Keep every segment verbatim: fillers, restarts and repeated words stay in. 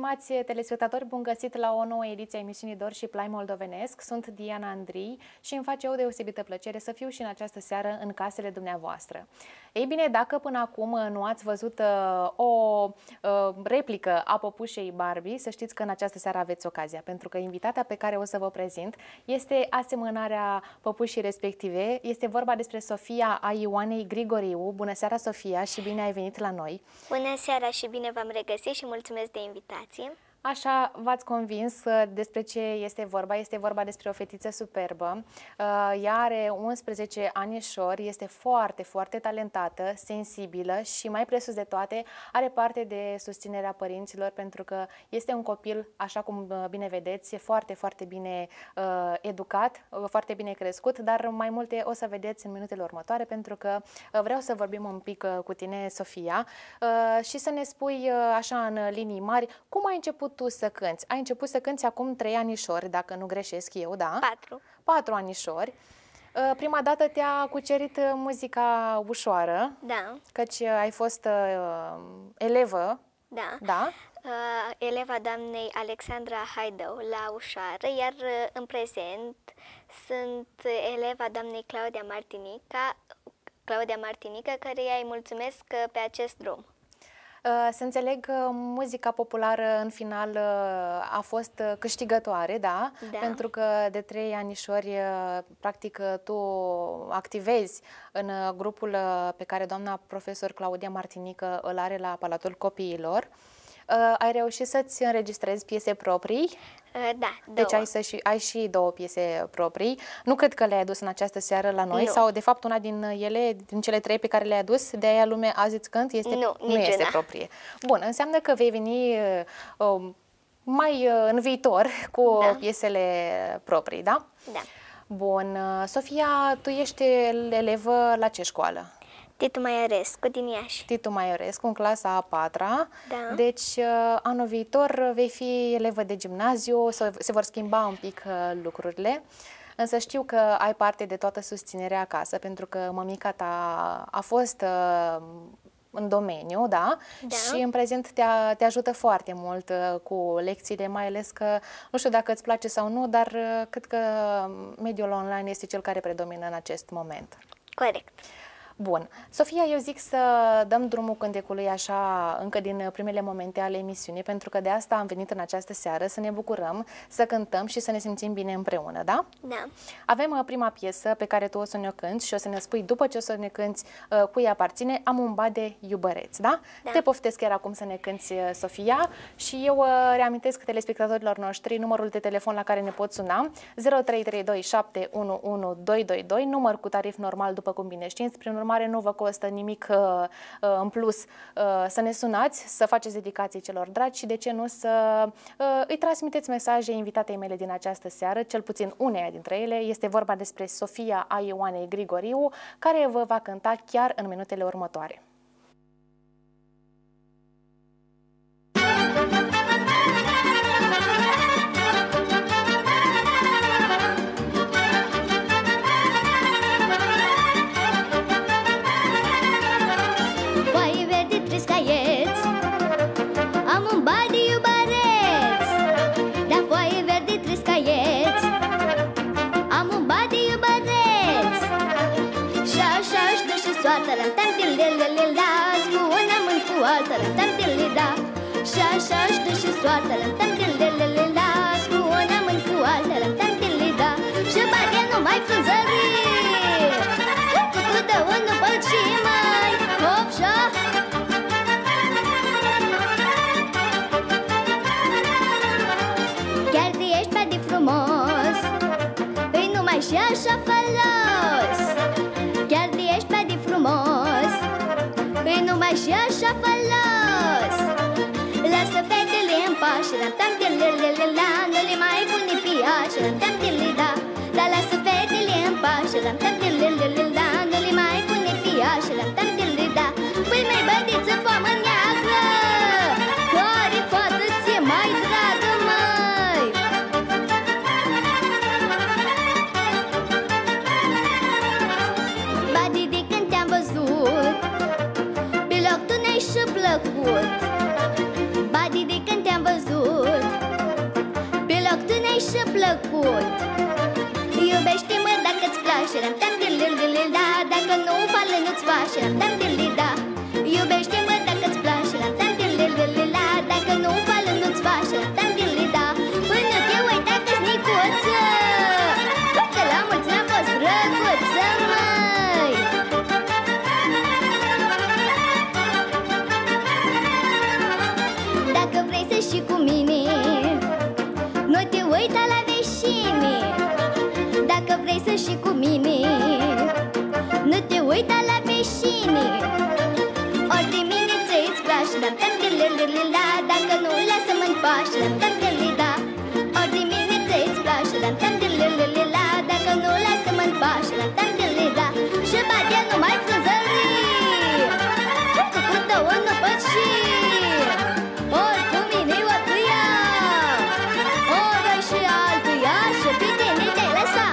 Stimați telespectatori, bun găsit la o nouă ediție a emisiunii Dor și Plai Moldovenesc. Sunt Diana Andrii și îmi face o deosebită plăcere să fiu și în această seară în casele dumneavoastră. Ei bine, dacă până acum nu ați văzut uh, o uh, replică a păpușei Barbie, să știți că în această seară aveți ocazia, pentru că invitata pe care o să vă prezint este asemănarea păpușii respective. Este vorba despre Sofia a Ioanei Grigoriu. Bună seara, Sofia, și bine ai venit la noi! Bună seara și bine v-am regăsit și mulțumesc de invitație! Așa v-ați convins despre ce este vorba. Este vorba despre o fetiță superbă. Ea are unsprezece anișori, este foarte, foarte talentată, sensibilă și, mai presus de toate, are parte de susținerea părinților, pentru că este un copil, așa cum bine vedeți, foarte, foarte bine uh, educat, foarte bine crescut, dar mai multe o să vedeți în minutele următoare, pentru că vreau să vorbim un pic cu tine, Sofia, uh, și să ne spui, uh, așa în linii mari, cum ai început tu să cânți? Ai început să cânți acum trei anișori, dacă nu greșesc eu, da? Patru. Patru anișori. Prima dată te-a cucerit muzica ușoară. Da. Căci ai fost uh, elevă. Da. Da. Uh, eleva doamnei Alexandra Haidău la ușoară, iar uh, în prezent sunt eleva doamnei Claudia Martinica, Claudia Martinica, căreia îi mulțumesc pe acest drum. Să înțeleg că muzica populară în final a fost câștigătoare, da? Da. Pentru că de trei anișori, practic, tu activezi în grupul pe care doamna profesor Claudia Martinică îl are la Palatul Copiilor. Ai reușit să-ți înregistrezi piese proprii? Da, două. Deci ai, să și, ai și două piese proprii. Nu cred că le-ai adus în această seară la noi, nu. Sau de fapt una din ele, din cele trei pe care le-ai adus, de aia lume azi îți cânt, este, nu, nu este proprie. Bun, înseamnă că vei veni uh, mai uh, în viitor cu da. piesele proprii, da? Da. Bun, Sofia, tu ești elevă la ce școală? Titu Maiorescu din Iași. Titu Maiorescu, în clasa a patra. Da. Deci, anul viitor vei fi elevă de gimnaziu, se vor schimba un pic lucrurile. Însă știu că ai parte de toată susținerea acasă, pentru că mămica ta a fost în domeniu, da? Da. Și în prezent te, te ajută foarte mult cu lecțiile, mai ales că, nu știu dacă îți place sau nu, dar cred că mediul online este cel care predomină în acest moment. Corect. Bun. Sofia, eu zic să dăm drumul cântecului așa încă din primele momente ale emisiunii, pentru că de asta am venit în această seară, să ne bucurăm, să cântăm și să ne simțim bine împreună, da? Da. Avem prima piesă pe care tu o să ne-o cânti și o să ne spui, după ce o să ne cânti uh, cui aparține, Am un bat de iubăreți, da? Da. Te poftesc chiar acum să ne cânti, Sofia, și eu uh, reamintesc telespectatorilor noștri numărul de telefon la care ne pot suna, zero trei trei doi șapte unu unu doi doi doi, număr cu tarif normal, după cum bine știți. Prin urmare, nu vă costă nimic uh, în plus uh, să ne sunați, să faceți dedicații celor dragi și, de ce nu, să uh, îi transmiteți mesaje invitatei mele din această seară, cel puțin uneia dintre ele. Este vorba despre Sofia a Ioanei Grigoriu, care vă va cânta chiar în minutele următoare. Am un bat de iubăreți, da foaie verde trei scaieți. Am un bat de iubăreți, și așa știu și soartă, ram-tam til-le-le-le-la, cu una mâini cu altă, ram-tam til-le-da. Și așa știu și soartă, ram-tam til-le-le-le-la, cu una mâini cu altă, ram-tam til-le-da. Și bagă numai frunzării, cu tudă unul băt și mai hop-șa. Îi numai și așa folos, chiar de ești pe de frumos. Îi numai și așa folos. Lasă fetele în pași, ram-tam til-le-le-le-la, nu le mai pune piașă, ram-tam til-le-da. Dar lasă fetele în pași, ram-tam til-le-le-le-la, nu le mai pune piașă, ram-tam til-le-da. Păi mai bădiță poamă neagră, care fată ți-e mai dragă, măi? Pe loc tu ne-ai și plăcut, Badi, de când te-am văzut, pași, ram-tam dilililila. Dacă nu fală nu-ți faci, ram-tam dilida. Iubește-mă dacă-ți place, ram-tam dililila. Dacă nu fală nu-ți faci, ram-tam dilida. Până te uita că-s nicuță, că la mulți n-a fost drăguță, măi. Dacă vrei să și cu mine, nu te uita la veșine. Dacă vrei să și cu mine, nu te uita la veșine. Ori dimineață îți place, ram-tam dililila. Dacă nu lasă-mă în pași, ram-tam dilida. Ori dimineață îți place, ram-tam dililila. Dacă nu lasă-mă în pași, ram-tam dilida. Și batea numai frunzării, cu cu două nu pot și. Ori cu mine o cu ea, ori și altuia, și pe tine te-ai lăsa.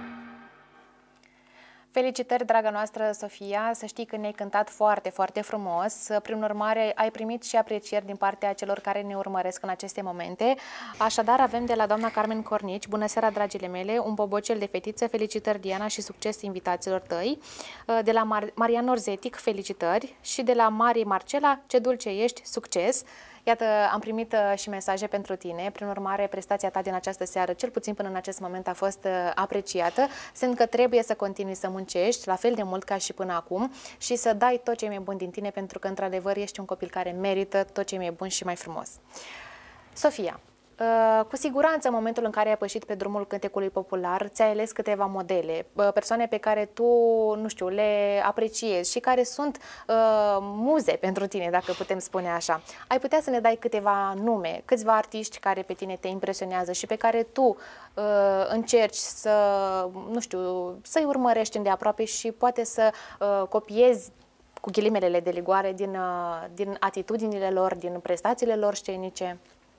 Felicitări, draga noastră Sofia, să știi că ne-ai cântat foarte, foarte frumos. Prin urmare, ai primit și aprecieri din partea celor care ne urmăresc în aceste momente. Așadar, avem de la doamna Carmen Cornici: bună seara, dragile mele, un bobocel de fetiță, felicitări Diana și succes invitațiilor tăi. De la Mar Marian Orzetic, felicitări. Și de la Marie Marcela, ce dulce ești, succes. Iată, am primit uh, și mesaje pentru tine. Prin urmare, prestația ta din această seară, cel puțin până în acest moment, a fost uh, apreciată. Simt că trebuie să continui să muncești la fel de mult ca și până acum și să dai tot ce e mai bun din tine, pentru că, într-adevăr, ești un copil care merită tot ce e mai bun și mai frumos. Sofia, Uh, cu siguranță, în momentul în care ai pășit pe drumul cântecului popular, ți-ai ales câteva modele, uh, persoane pe care tu, nu știu, le apreciezi și care sunt uh, muze pentru tine, dacă putem spune așa. Ai putea să ne dai câteva nume, câțiva artiști care pe tine te impresionează și pe care tu uh, încerci să, nu știu, să-i urmărești îndeaproape și poate să uh, copiezi cu ghilimelele de rigoare din, uh, din atitudinile lor, din prestațiile lor scenice?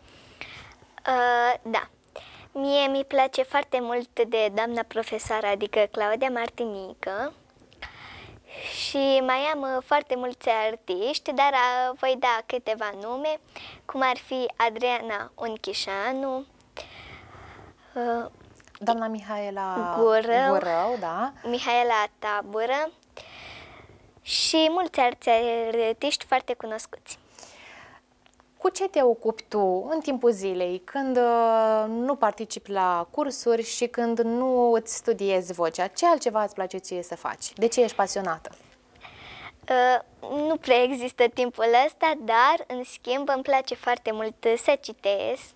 Uh, da. Mie mi place foarte mult de doamna profesoară, adică Claudia Martinică. Și mai am uh, foarte mulți artiști, dar uh, voi da câteva nume, cum ar fi Adriana Unchișanu, uh, doamna Mihaela Gurău, Gurău, da. Mihaela Tabură și mulți alți artiști foarte cunoscuți. Cu ce te ocupi tu în timpul zilei, când uh, nu participi la cursuri și când nu îți studiezi vocea? Ce altceva îți place ție să faci? De ce ești pasionată? Uh, nu prea există timpul ăsta, dar, în schimb, îmi place foarte mult să citesc,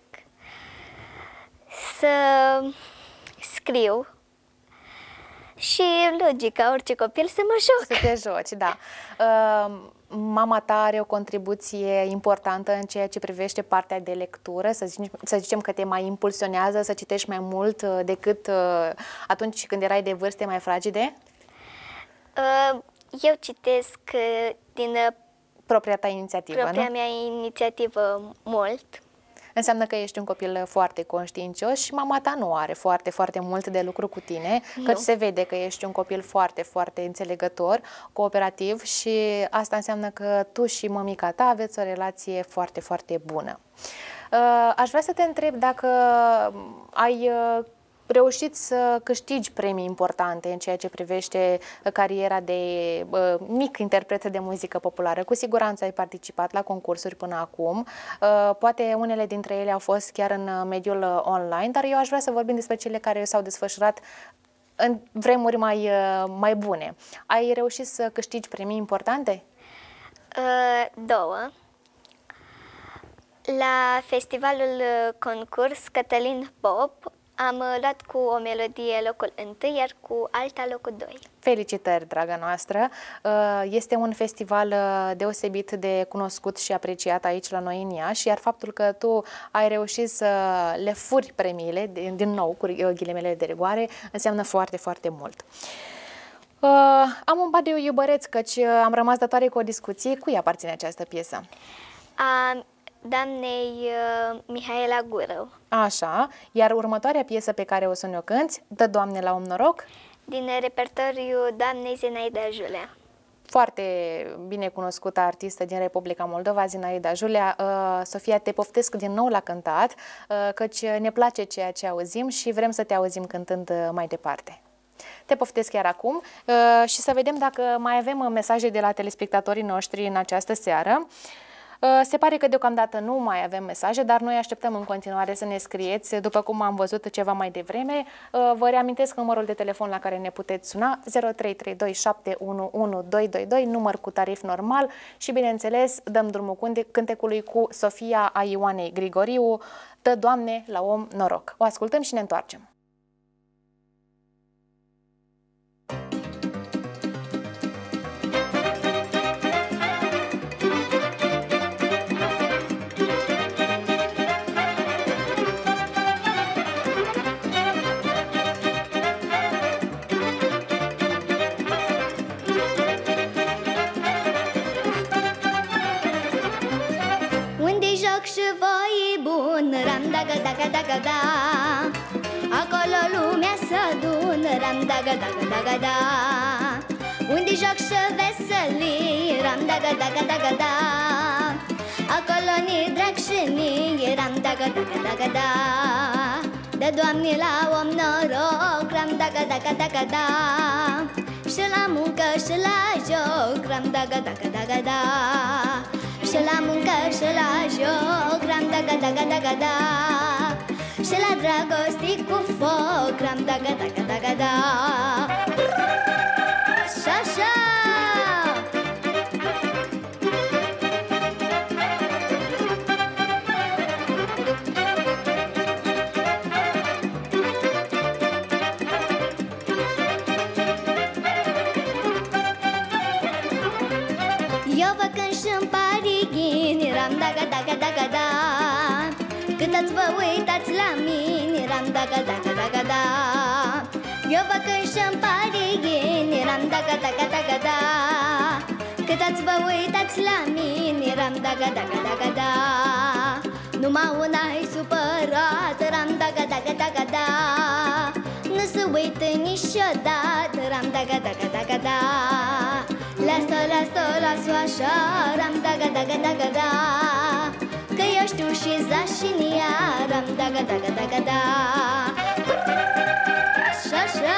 să scriu și, logic, ca orice copil, să mă joc. Să te joci, da. Uh, Mama ta are o contribuție importantă în ceea ce privește partea de lectură, să zicem, să zicem că te mai impulsionează să citești mai mult decât uh, atunci când erai de vârste mai fragede? Uh, eu citesc uh, din uh, propria ta inițiativă, propria nu? mea inițiativă mult. Înseamnă că ești un copil foarte conștiincios și mama ta nu are foarte, foarte mult de lucru cu tine, că se vede că ești un copil foarte, foarte înțelegător, cooperativ și asta înseamnă că tu și mămica ta aveți o relație foarte, foarte bună. Aș vrea să te întreb dacă ai reușit să câștigi premii importante în ceea ce privește cariera de uh, mic interpret de muzică populară. Cu siguranță ai participat la concursuri până acum, uh, poate unele dintre ele au fost chiar în mediul uh, online, dar eu aș vrea să vorbim despre cele care s-au desfășurat în vremuri mai, uh, mai bune. Ai reușit să câștigi premii importante? Uh, două. La festivalul concurs Cătălin Pop am luat cu o melodie locul întâi, iar cu alta locul doi. Felicitări, draga noastră! Este un festival deosebit de cunoscut și apreciat aici la noi în Iași, iar faptul că tu ai reușit să le furi premiile, din nou cu ghilimele de rigoare, înseamnă foarte, foarte mult. Am un badiu iubăreț, căci am rămas datoare cu o discuție. Cui aparține această piesă? A doamnei uh, Mihaela Gurău. Așa, iar următoarea piesă pe care o să ne-o cânți, Dă Doamne la om noroc? Din repertoriul doamnei Zinaida Julea. Foarte bine cunoscută artistă din Republica Moldova, Zinaida Julea. Uh, Sofia, te poftesc din nou la cântat, uh, căci ne place ceea ce auzim și vrem să te auzim cântând mai departe. Te poftesc chiar acum și să vedem dacă mai avem mesaje de la telespectatorii noștri în această seară. Se pare că deocamdată nu mai avem mesaje, dar noi așteptăm în continuare să ne scrieți, după cum am văzut ceva mai devreme. Vă reamintesc numărul de telefon la care ne puteți suna, zero trei trei doi șapte unu unu doi doi doi, număr cu tarif normal și, bineînțeles, dăm drumul cântecului cu Sofia a Ioanei Grigoriu, Dă, Doamne, la om noroc. O ascultăm și ne întoarcem. Daga daga daga da, acolo lumea se adună. Ram daga daga daga da, unde joc și veselii. Ram daga daga daga da, acolo ni drag și ni. Ram daga daga daga da, dă, Doamne, la om noroc. Ram daga daga daga da, și la muncă și la joc. Ram daga daga daga da, și la muncă și la joc. Ram daga daga daga da, și la dragoste cu foc. Ram daga daga daga da, așa, așa. Eu vă cânt și-mi parighin. Ram daga daga daga da, cât ați vă uitați la mine. Ram daga daga daga da, eu vă cânt și-mi parighin. Ram daga daga daga da, cât ați vă uitați la mine. Ram daga daga daga da, numai una-i supărat. Ram daga daga daga da, nu se uită niciodată. Ram daga daga daga da, lasă, lasă, lasă așa. Ram daga daga daga da, că eu știu și za și în ea. Ram daga daga daga da, așa, așa.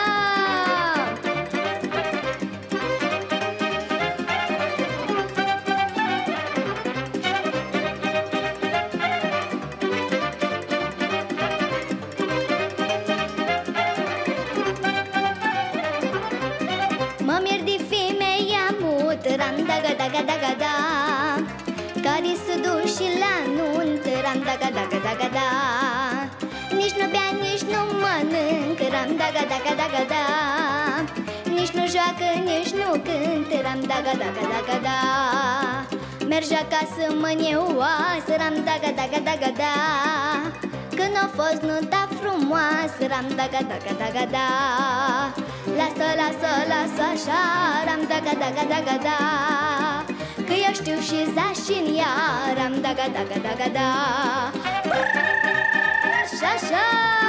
Mă mir de femeia mut. Ram daga daga daga da, care se duce la nuntă. Ram daga daga daga da, nici nu bea, nici nu mănâncă. Ram daga daga daga da, nici nu joacă, nici nu cântă. Ram daga daga daga da, merge acasă mânioasă. Ram daga daga daga da, când a fost nunta frumoasă. Ram daga daga daga da, lasă, lasă, lasă așa. Ram daga daga daga da, că eu știu și za și-n ea. Ram daga daga daga da, așa, așa.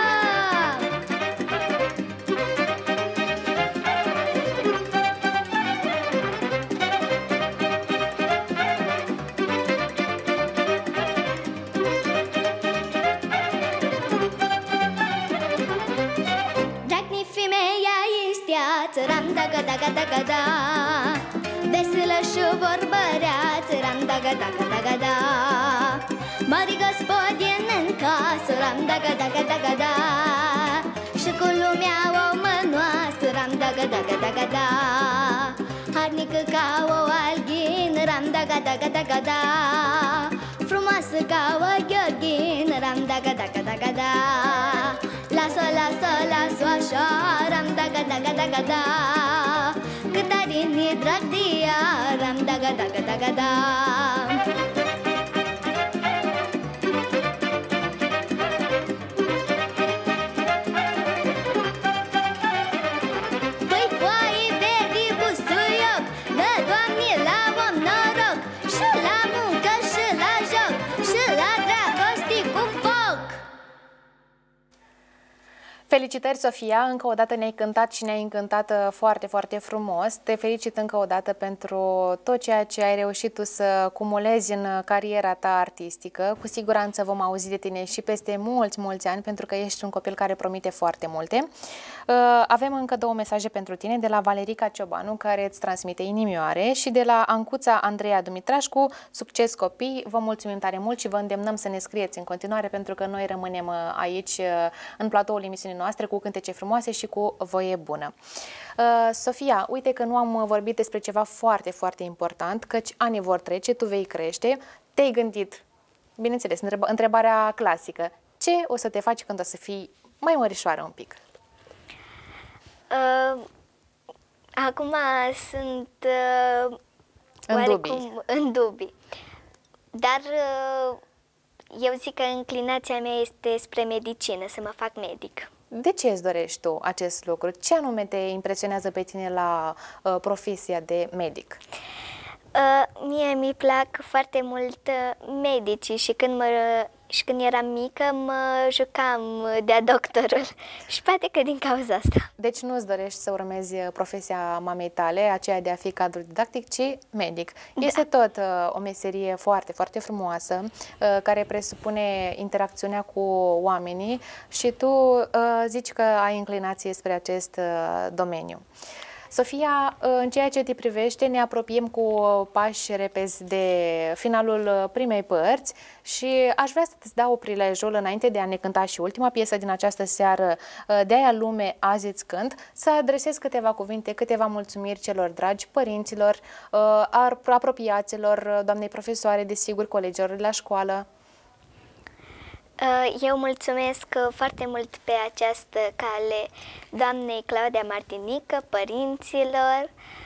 Drag-ni femeia isteață. Ram daga daga daga da, veselă și vorbăreață. Ram daga daga daga da, mari gospodin în casă. Ram daga daga daga da, și cu lumea o mănoasă. Ram daga daga daga da, harnică ca o alghin. Ram daga daga daga da, frumoasă ca o gheorghin. Ram daga daga daga da, lasă, lasă, lasă așa. Ram daga daga daga da, cât are ni drag de ea. Ram daga daga daga da. Păi foaie verde busuioc, dă, Doamne, la om noroc. Și la muncă și la joc, și la dragoste cu foc. Felicitări, Sofia! Încă o dată ne-ai cântat și ne-ai încântat foarte, foarte frumos. Te felicit încă o dată pentru tot ceea ce ai reușit tu să cumulezi în cariera ta artistică. Cu siguranță vom auzi de tine și peste mulți, mulți ani, pentru că ești un copil care promite foarte multe. Avem încă două mesaje pentru tine, de la Valerica Ciobanu, care îți transmite inimioare, și de la Ancuța Andreea Dumitrașcu, succes copii, vă mulțumim tare mult și vă îndemnăm să ne scrieți în continuare, pentru că noi rămânem aici în platoul emisiunii noastre cu cântece frumoase și cu voie bună. Uh, Sofia, uite că nu am vorbit despre ceva foarte, foarte important, căci anii vor trece, tu vei crește. Te-ai gândit, bineînțeles, întreb întrebarea clasică, ce o să te faci când o să fii mai mărișoară un pic? Uh, acum sunt uh, în dubii. în dubii. Dar uh, eu zic că înclinația mea este spre medicină, să mă fac medic. De ce îți dorești tu acest lucru? Ce anume te impresionează pe tine la uh, profesia de medic? Uh, mie mi plac foarte mult uh, medicii și când, mă, și când eram mică mă jucam de-a doctorul și poate că din cauza asta. Deci nu îți dorești să urmezi profesia mamei tale, aceea de a fi cadru didactic, ci medic. Da. Este tot uh, o meserie foarte, foarte frumoasă, uh, care presupune interacțiunea cu oamenii și tu uh, zici că ai inclinație spre acest uh, domeniu. Sofia, în ceea ce te privește, ne apropiem cu pași repezi de finalul primei părți și aș vrea să-ți dau prilejul, înainte de a ne cânta și ultima piesă din această seară, De-aia lume azi îți cânt, să adresez câteva cuvinte, câteva mulțumiri celor dragi, părinților, apropiaților, doamnei profesoare, desigur, colegilor de la școală. Eu mulțumesc foarte mult pe această cale doamnei Claudia Martinică, părinților.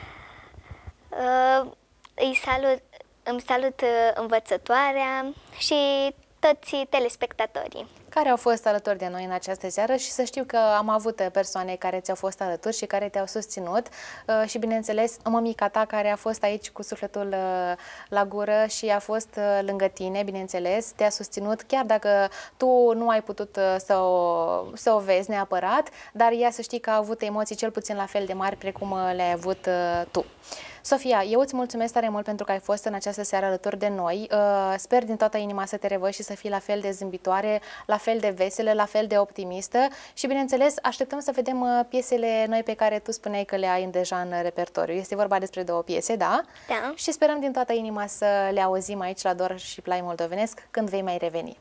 Îi salut, îmi salut învățătoarea și toți telespectatorii care au fost alături de noi în această seară și să știu că am avut persoane care ți-au fost alături și care te-au susținut și, bineînțeles, mămica ta care a fost aici cu sufletul la gură și a fost lângă tine, bineînțeles, te-a susținut, chiar dacă tu nu ai putut să o, să o vezi neapărat, dar ea să știi că a avut emoții cel puțin la fel de mari precum le-ai avut tu. Sofia, eu îți mulțumesc tare mult pentru că ai fost în această seară alături de noi. Sper din toată inima să te revăd și să fii la fel de zâmbitoare, la fel de veselă, la fel de optimistă și, bineînțeles, așteptăm să vedem piesele noi pe care tu spuneai că le ai deja în repertoriu. Este vorba despre două piese, da? Da. Și sperăm din toată inima să le auzim aici la Dor și Play Moldovenesc când vei mai reveni.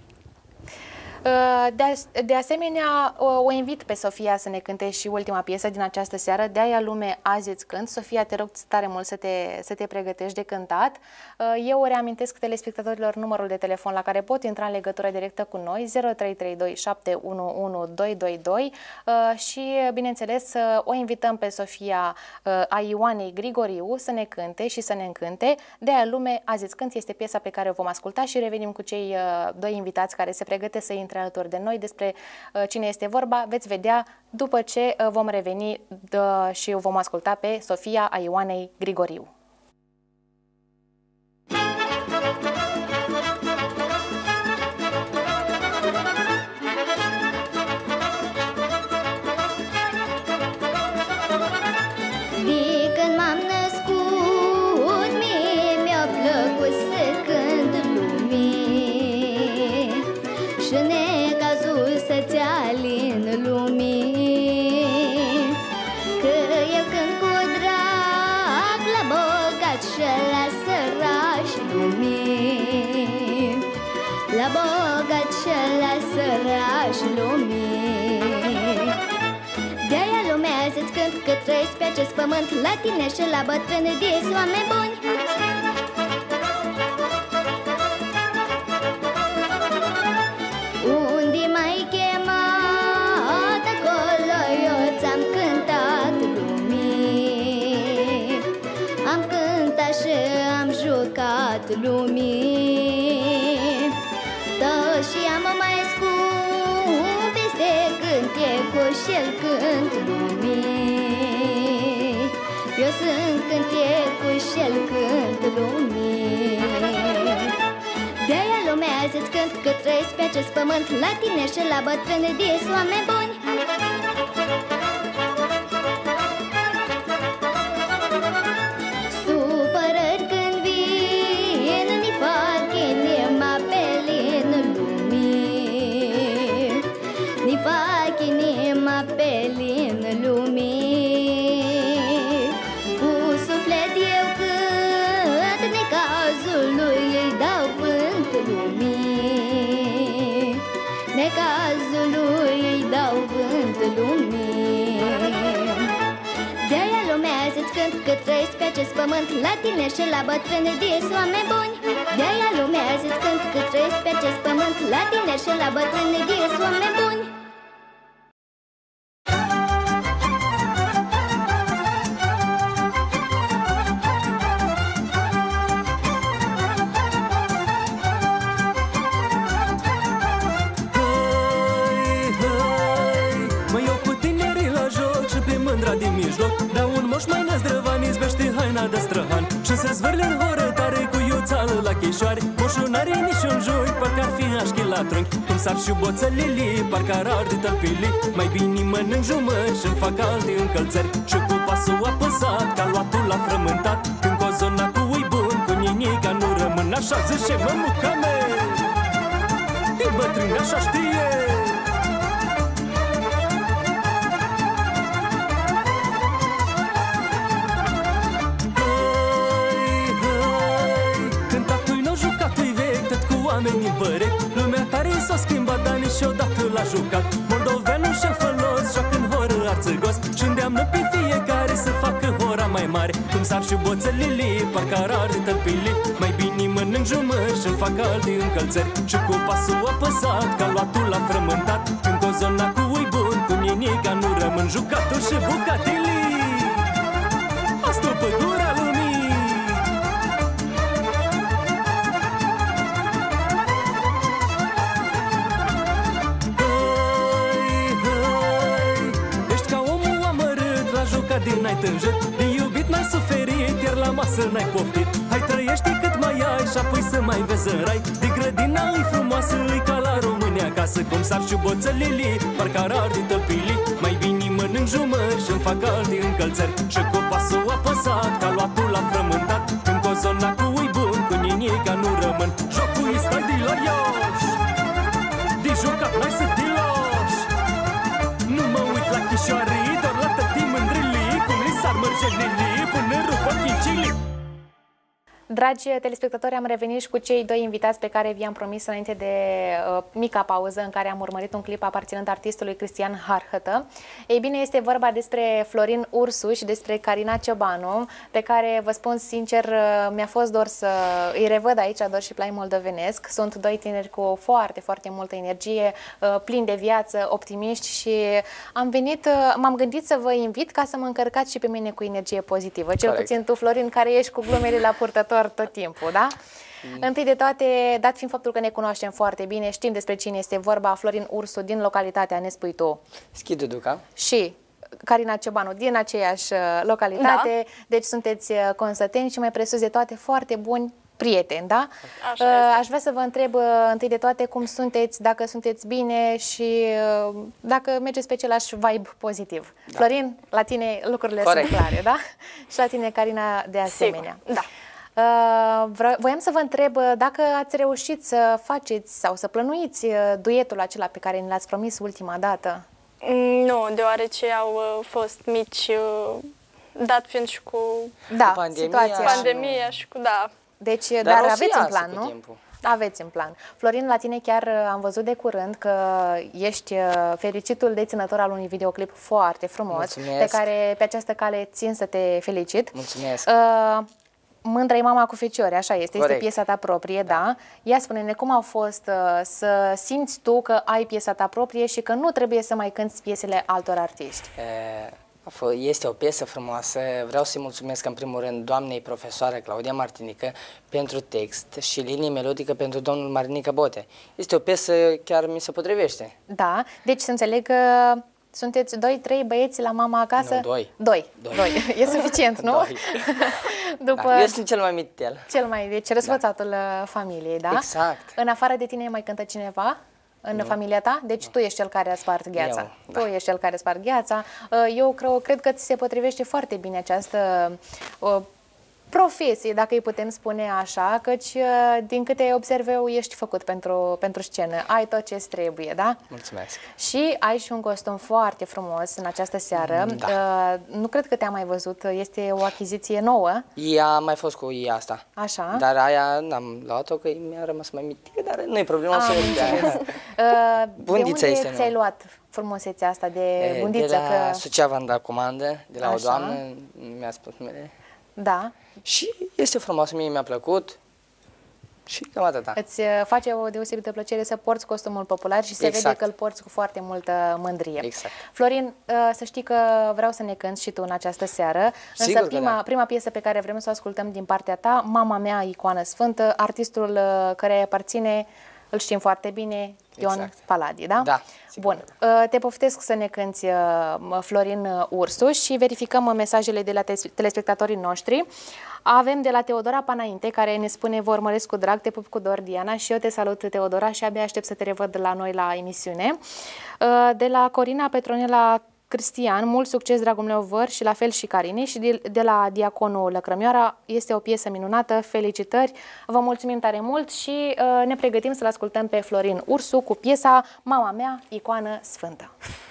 De, de asemenea, o invit pe Sofia să ne cânte și ultima piesă din această seară, De-aia lume azi îți cânt. Sofia, te rog tare mult să te, să te pregătești de cântat. Eu reamintesc telespectatorilor numărul de telefon la care pot intra în legătură directă cu noi, zero trei trei doi șapte unu unu doi doi doi, și, bineînțeles, o invităm pe Sofia a Ioanei Grigoriu să ne cânte și să ne încânte. De-aia lume azi îți cânt este piesa pe care o vom asculta și revenim cu cei doi invitați care se pregătesc să intre alături de noi. Despre uh, cine este vorba veți vedea după ce uh, vom reveni uh, și o vom asculta pe Sofia a Ioanei Grigoriu. De când m-am născut, mie mi-a plăcut să cânt lumii și necazul să-ți alin lumii, că eu cânt cu drag la bogat și la săraș lumii, la bogat și la săraș lumii. De-aia lumea azi-ți cânt că trăiesc pe acest pământ, la tine și la bătrâni de oameni buni. Unde m-ai chemat, acolo eu ți-am cântat lumii, am cântat și am jucat lumii, toți și am mai scump de cântecul și-l cânt lumii, eu sunt cântecul și-l cânt lumii. De-aia lumea azi îți cânt că trăiesc pe acest pământ, la tine și la bătrâni de oameni buni. Supărări când vin, ni fac inima pe lin lumii, ni fac inima pe lin lumii. Cu suflet eu cânt, necazul lui îi dau vânt lumii, necazul lui îi dau vânt lumii. De-aia lumea zici cânt că trăiesc pe acest pământ, la tine și la bătrâni dis oameni buni. De-aia lumea zici cânt că trăiesc pe acest pământ, la tine și la bătrâni dis oameni buni. Din mijloc, dar un moș mai năzdrăvan izbește haina de străhan și se zvârle în horă tare cu iuțală la cheșoare. Moșul n-are niciun joi, parcă ar fi așchi la trunchi, cum s-ar și boțălili, parcă ar arde tălpili. Mai bine mănânc jumări și-mi fac alte încălțări și cu pasul apăsat, ca luatul la frământat. Când cozona cu ui bun, cu ninica nu rămân, așa zice mămuca mea. De bătrâni așa știe. Oamenii bărec, lumea tare s-o schimbat, dar niciodată l-a jucat. Moldoveanul și-l fălos, joacă în horă arțăgos și îndeamnă pe fiecare să facă hora mai mare. Cum s-ar și boțălili, parcă ar arde tălpili. Mai bine mănânc jumări și-mi fac alte încălțări și cu pasul apăsat, ca luatul la frământat. Când cozona cu ui bun, cu ninica nu rămân, jucatul și bucatili. Asta pe gura lumii. Din n-ai tânjit, de iubit n-ai suferit, iar la masă n-ai poftit. Hai trăiește cât mai ai și apoi să mai vezi în rai. De grădina îi frumoasă, îi ca la România acasă. Cum s-ar și boțălili, parcă ar arde tălpili. Mai bine mănânc jumări și-mi fac alte încălțări și cu pasul apăsat, ca luatul la frământat. Când cozona cu ui bun, cu ninica nu rămân, jocul îi stai de la Iași. De jucat n-ai să te lași. Nu mă uit la chișoarii, doar la tătii mândrili. Dragi telespectatori, am revenit și cu cei doi invitați pe care vi-am promis înainte de uh, mica pauză în care am urmărit un clip aparținând artistului Cristian Harhătă. Ei bine, este vorba despre Florin Ursu și despre Carina Ciobanu, pe care, vă spun sincer, uh, mi-a fost dor să îi revăd aici, dor și plai moldovenesc. Sunt doi tineri cu foarte, foarte multă energie, uh, plini de viață, optimiști și am venit, uh, m-am gândit să vă invit ca să mă încărcați și pe mine cu energie pozitivă. Cel Corect. Puțin tu, Florin, care ești cu glumele la purtător tot timpul, da? Mm. Întâi de toate, dat fiind faptul că ne cunoaștem foarte bine, știm despre cine este vorba, Florin Ursu din localitatea, ne spui tu. Schidu Duca. Și Carina Ciobanu din aceeași localitate, da. Deci sunteți consăteni și mai presus de toate foarte buni prieteni, da? Așa este. Aș vrea să vă întreb întâi de toate cum sunteți, dacă sunteți bine și dacă mergeți pe același vibe pozitiv. Da. Florin, la tine lucrurile Corect. Sunt clare, da? Și la tine, Carina, de asemenea. Sigur. Da. Uh, voiam să vă întreb dacă ați reușit să faceți sau să plănuiți duetul acela pe care ne l-ați promis ultima dată. Nu, deoarece au fost mici, dat fiind și cu, da, cu pandemia, situația, pandemia și cu, da. Deci, dar, dar aveți în plan, nu? Timpul. Aveți în plan. Florin, la tine chiar am văzut de curând că ești fericitul deținător al unui videoclip foarte frumos. Mulțumesc. Pe care pe această cale țin să te felicit. Mulțumesc. Uh, Mândră-i mama cu feciori, așa este, Corect. Este piesa ta proprie, da? da? Ia spune-ne cum a fost uh, să simți tu că ai piesa ta proprie și că nu trebuie să mai cânti piesele altor artiști. E, este o piesă frumoasă, vreau să-i mulțumesc în primul rând doamnei profesoară Claudia Martinică pentru text și linie melodică pentru domnul Marinică Bote. Este o piesă, chiar mi se potrivește. Da, deci să înțeleg că sunteți doi, trei băieți la mama acasă? Nu, doi. Doi. Doi. doi. E suficient, nu? Doi. După... Da, eu sunt cel mai mitel. Cel mai, deci răsfățatul da. Familiei, da? Exact. În afară de tine mai cântă cineva în nu. familia ta? Deci nu. Tu ești cel care a spart gheața. Eu, tu da. ești cel care a spart gheața. Eu cred, cred că ți se potrivește foarte bine această uh, profesie, dacă îi putem spune așa, căci din câte observ eu, ești făcut pentru, pentru scenă. Ai tot ce trebuie, da? Mulțumesc. Și ai și un costum foarte frumos în această seară. Da. Uh, nu cred că te-am mai văzut. Este o achiziție nouă. Ea a mai fost cu ea asta. Așa. Dar aia n-am luat-o, că mi-a rămas mai mică, dar nu e problema. Am înțeles. Uh, Bundița de este unde ți-ai nouă. luat frumusețea asta de E, bundiță? De la că... Suceava am dat comandă, de la Așa. o doamnă, mi-a spus numele. Da. Și este frumos, mie mi-a plăcut și cam atâta. Îți face o deosebită plăcere să porți costumul popular și se Exact. vede că îl porți cu foarte multă mândrie. Exact. Florin, să știi că vreau să ne cânti și tu în această seară, Sigur însă prima, că da. prima piesă pe care vrem să o ascultăm din partea ta, Mama mea, icoană sfântă, artistul care îi aparține, îl știm foarte bine, Ion Exact. Paladi, da? Da. Bun, te poftesc să ne cânti Florin Ursu și verificăm mesajele de la telespectatorii noștri. Avem de la Teodora Panainte, care ne spune: vă urmăresc cu drag, te pup cu dor, Diana, și eu te salut, Teodora, și abia aștept să te revăd la noi la emisiune. De la Corina Petronela Cristian, mult succes, dragul meu, văr, și la fel și Carine, și de, de la Diaconul Lăcrămioara, este o piesă minunată, felicitări, vă mulțumim tare mult și uh, ne pregătim să-l ascultăm pe Florin Ursu cu piesa Mama mea, icoană sfântă.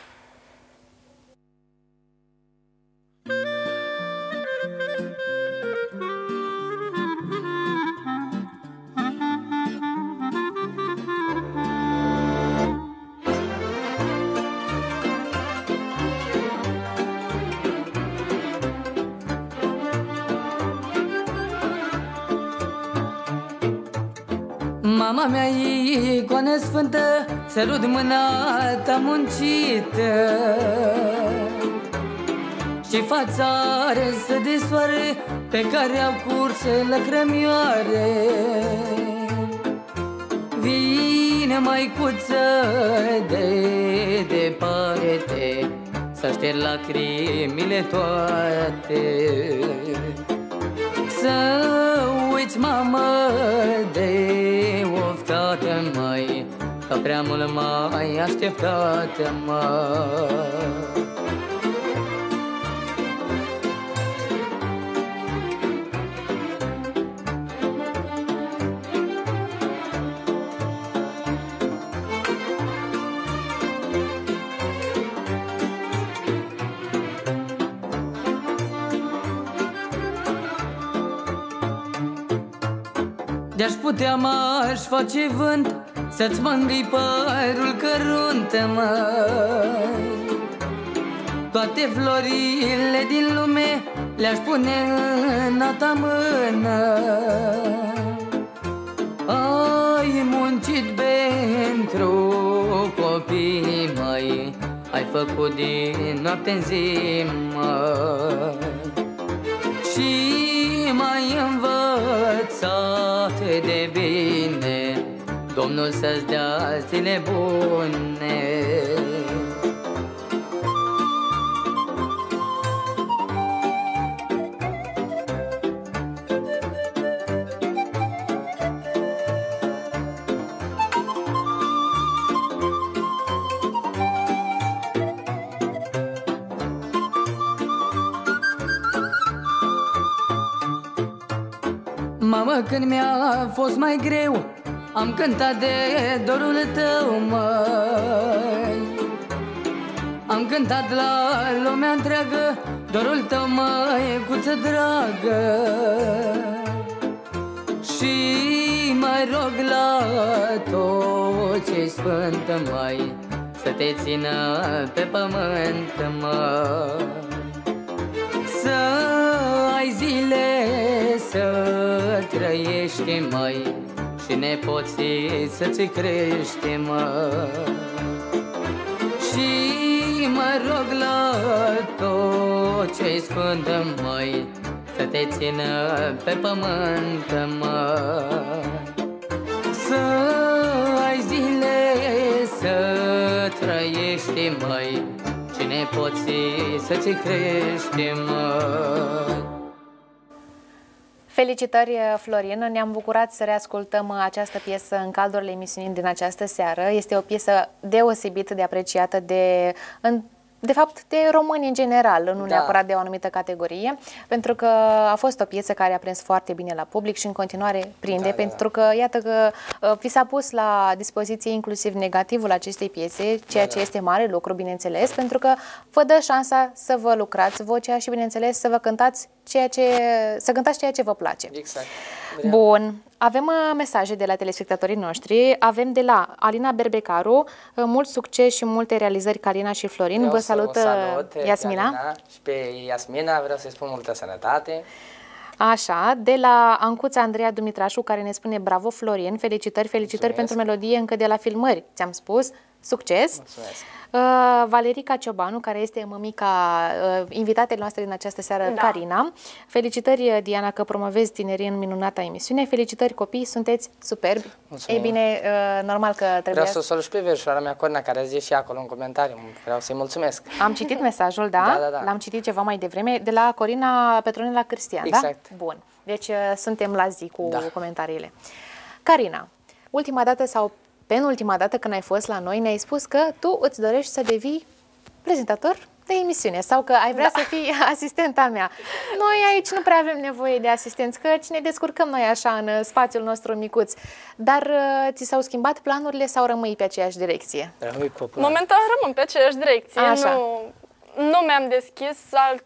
Mama mea, icoană sfântă, sărut mâna ta muncită și fața arsă de soare pe care au curs lăcrămioare. Vine, măicuță, de departe să șterg lacrimile toate, să uiți, mamă, de oftată, măi, că prea mult mai așteptată, măi. De-aș putea, m-aș face vânt să-ți mângâi părul căruntă, măi. Toate florile din lume le-aș pune în a ta mână. Ai muncit pentru copiii măi, ai făcut din noapte-n zi, măi, și m-ai învățat de bine, Domnul să-ți dea zile bune. Mamă, când mi-a fost mai greu, am cântat de dorul tău, măi. Am cântat la lumea întreagă dorul tău, măicuță dragă, și mai rog la tot ce-i sfânt, măi, să te țină pe pământ, măi. Să ai zile să trăiești, măi, și nepoții să-ți crești, măi. Și mă rog la tot ce-i sfânt, măi, să te țină pe pământ, măi. Să ai zile să trăiești, măi, și nepoții să-ți crești, măi. Felicitări, Florin! Ne-am bucurat să reascultăm această piesă în caldurile emisiunii din această seară. Este o piesă deosebit de apreciată de... În, de fapt, de români în general, nu da. neapărat de o anumită categorie, pentru că a fost o piesă care a prins foarte bine la public și în continuare prinde, da, pentru da, da. că, iată că vi s-a pus la dispoziție inclusiv negativul acestei piese, ceea da, ce da. este mare lucru, bineînțeles, pentru că vă dă șansa să vă lucrați vocea și, bineînțeles, să vă cântați ceea ce, să cântați ceea ce vă place. Exact. Bun. Avem mesaje de la telespectatorii noștri. Avem de la Alina Berbecaru. Mult succes și multe realizări, Carina și Florin. Vreau vă salută salut, Iasmina. Carina, și pe Iasmina vreau să-i spun multă sănătate. Așa, de la Ancuța Andreea Dumitrașu, care ne spune bravo Florin, felicitări, felicitări Mulțumesc. pentru melodie încă de la filmări. Ți-am spus, succes! Mulțumesc! Uh, Valerica Ciobanu, care este mămica uh, invitatei noastre din această seară, da. Carina. Felicitări, Diana, că promovezi tinerii în minunata emisiune. Felicitări, copii, sunteți superbi. Mulțumesc. Ei bine, uh, normal că trebuie... Vreau să o salut și pe verșoara mea, Corina, care a zis și acolo în comentariu. Vreau să-i mulțumesc. Am citit mesajul, da? da, da, da. L-am citit ceva mai devreme, de la Corina Petronila Cristian, exact. da? Bun. Deci uh, suntem la zi cu da. comentariile. Carina, ultima dată sau penultima dată când ai fost la noi, ne-ai spus că tu îți dorești să devii prezentator de emisiune sau că ai vrea da. să fii asistenta mea. Noi aici nu prea avem nevoie de asistenți, căci ne descurcăm noi așa în spațiul nostru micuț. Dar ți s-au schimbat planurile sau rămâi pe aceeași direcție? Rămâi cu Momentan rămân pe aceeași direcție. Așa. Nu, nu mi-am deschis alt...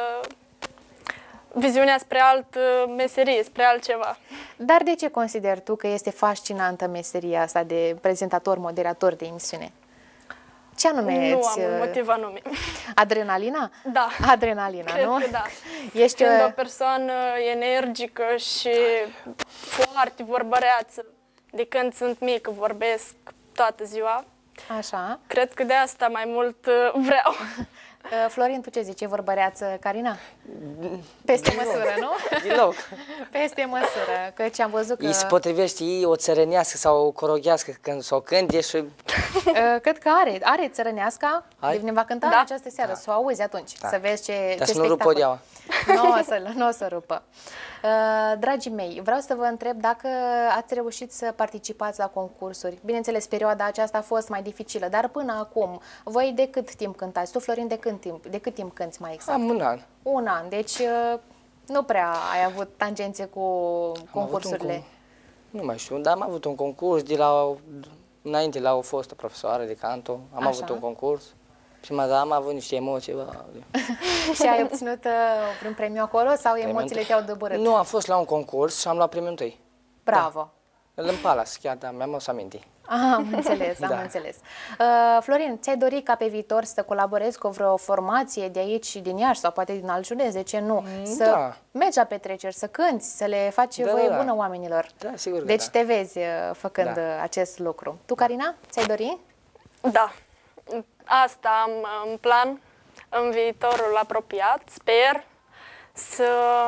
viziunea spre alt meserie, spre altceva. Dar de ce consideri tu că este fascinantă meseria asta de prezentator, moderator de emisiune? Ce anume Nu îți... am un motiv anume. Adrenalina? Da. Adrenalina, Cred nu? că da. Ești Fiind o persoană energică și foarte vorbăreață, de când sunt mică vorbesc toată ziua. Așa. Cred că de asta mai mult vreau. Florin, tu ce zici? E vorbăreață, Carina? Peste Din măsură, loc. nu? Din loc. Peste măsură, căci am văzut că... Îi se potrivește ei o țărănească sau o coroghească când s-o cânte și... Cred că are, are țărăneasca, ne va cânta da? în această seară, da. să o auzi atunci, da. să vezi ce, Dar ce să nu rupă deaua. Nu o să, nu o să rupă. Uh, dragii mei, vreau să vă întreb dacă ați reușit să participați la concursuri. Bineînțeles, perioada aceasta a fost mai dificilă, dar până acum, voi de cât timp cântați? Tu, Florin, de cât timp, de cât timp cânti mai exact? Am un an. Un an, deci uh, nu prea ai avut tangențe cu am concursurile. Con... Nu mai știu, dar am avut un concurs de la, înainte la o fostă profesoară de canto, am Așa. avut un concurs. Prima dată am avut niște emoții. Bă. Și ai obținut uh, vreun premiu acolo sau premiu emoțiile te-au doborât? Nu, am fost la un concurs și am luat premiul întâi. Bravo! Da. În Palace, chiar, da, mi-am să aminti. Ah, am înțeles, am da. înțeles. Uh, Florin, ți-ai dorit ca pe viitor să colaborezi cu vreo formație de aici, din Iași sau poate din alt județ, de ce nu? Să da. mergi la petreceri, să cânti, să le faci da, voie da, bună da. oamenilor. Da, sigur că Deci da. te vezi uh, făcând da. acest lucru. Tu, Carina, ți-ai dori? Da. Asta am în plan în viitorul apropiat. Sper să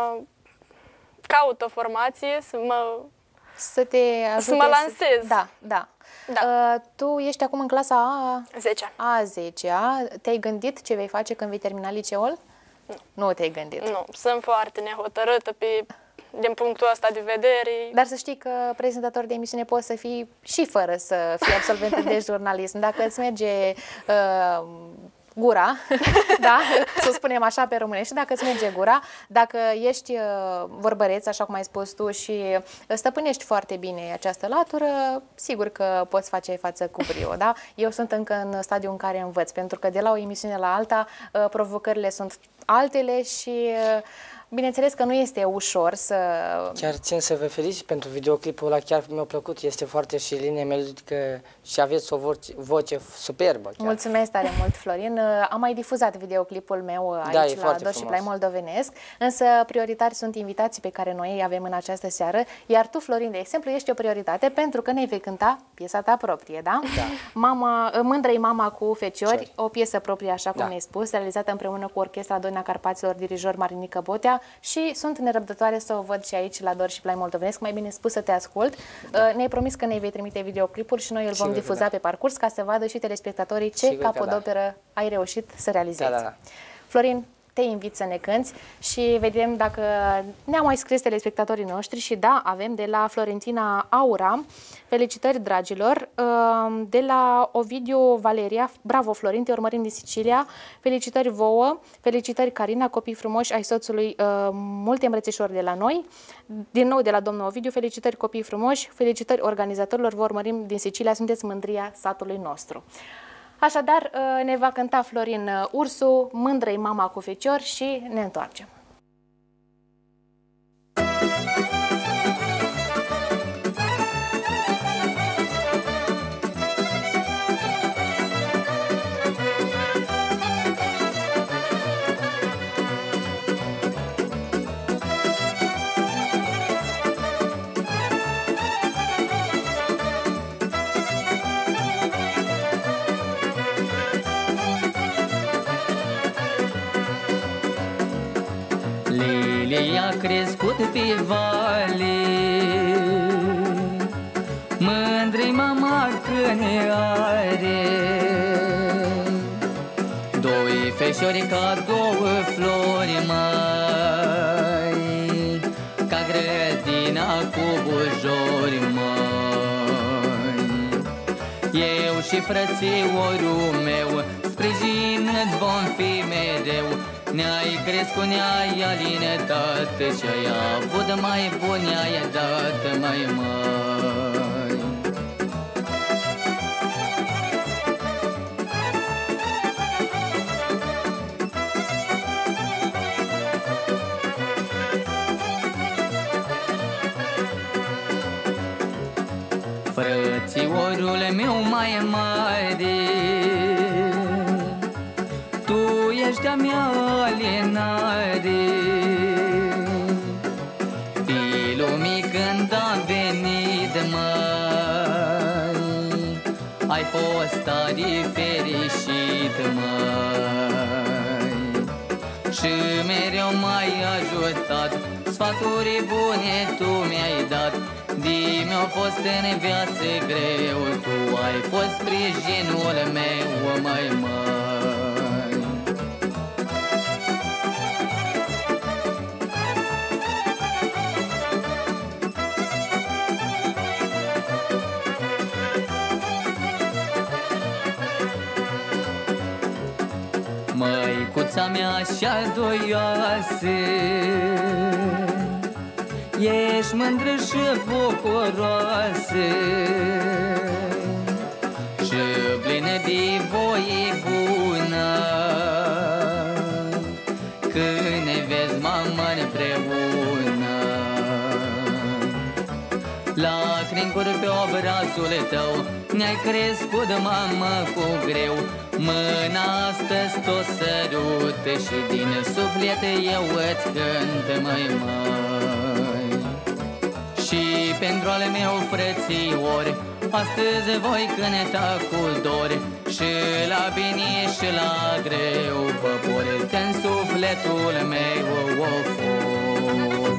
caut o formație, să mă, să te ajute să mă lansez. Să... Da, da. da. Uh, tu ești acum în clasa a zece. A zecea. Te-ai gândit ce vei face când vei termina liceul? Nu. Nu te-ai gândit? Nu, sunt foarte nehotărâtă pe... din punctul ăsta de vedere. Dar să știi că prezentator de emisiune poți să fii și fără să fii absolvent de jurnalism. Dacă îți merge uh, gura, da, să o spunem așa pe românești, dacă îți merge gura, dacă ești uh, vorbăreț, așa cum ai spus tu, și stăpânești foarte bine această latură, sigur că poți face față cu brio, da? Eu sunt încă în stadiul în care învăț, pentru că de la o emisiune la alta, uh, provocările sunt altele și... Uh, bineînțeles că nu este ușor să... Chiar țin să vă felicit pentru videoclipul ăla, chiar mi-a plăcut, este foarte și linie melodică și aveți o voce, voce superbă. Chiar. Mulțumesc tare mult, Florin. Am mai difuzat videoclipul meu aici da, la Dor și Plai Moldovenesc, însă prioritari sunt invitații pe care noi îi avem în această seară, iar tu, Florin, de exemplu, ești o prioritate pentru că ne vei cânta piesa ta proprie, da? Da. Mama, Mândră-i mama cu feciori, Ciori. O piesă proprie, așa cum da. ne-ai spus, realizată împreună cu Orchestra Doina Carpaților, dirijor Marinică Botea, și sunt nerăbdătoare să o văd și aici la Dor și Plai Moldovenesc, mai bine spus să te ascult. Da. Ne-ai promis că ne vei trimite videoclipul și noi îl vom Sigur difuza da. pe parcurs ca să vadă și telespectatorii ce Sigur capodoperă da. ai reușit să realizezi. Da, da, da. Florin, te invit să ne cânți și vedem dacă ne-au mai scris telespectatorii noștri și da, avem de la Florentina Aura, felicitări dragilor, de la Ovidiu Valeria, bravo Florin, te urmărim din Sicilia, felicitări vouă, felicitări Carina, copii frumoși ai soțului, multe îmbrățișori de la noi, din nou de la domnul Ovidiu, felicitări copii frumoși, felicitări organizatorilor, vă urmărim din Sicilia, sunteți mândria satului nostru. Așadar, ne va cânta Florin Ursu, Mândră-i mama cu fecior și ne întoarcem. A crescut pe vale, mândră-i mama că ne are. Doi feșori ca două flori mai, ca grădina cu bujori mai. Eu și frățiorul meu sprijin-ți vom fi mereu. Ne-ai crescut, ne-ai alinetat și ai avut mai bun, ne-ai dat mai mai. Frățiorul meu mai mare, ești a mea alienare. Pilul mic când am venit mai, ai fost tare fericit mai. Și mereu m-ai ajutat, sfaturi bune tu mi-ai dat. Di mi-a fost în viață greu, tu ai fost sprijinul meu mai mare. Măicuța mea așa doioasă, ești mândră și bucuroasă și plină de voie bună. Când ne vezi mama împreună, lacrimi curg pe obrazul tău, ne-ai crescut mamă cu greu. Mâna astăzi tot sărute și din suflet eu îți cânt mai mai. Și pentru ale meu frățiori, astăzi voi cânta cu dor. Și la bine și la greu vă port în sufletul meu, of, of.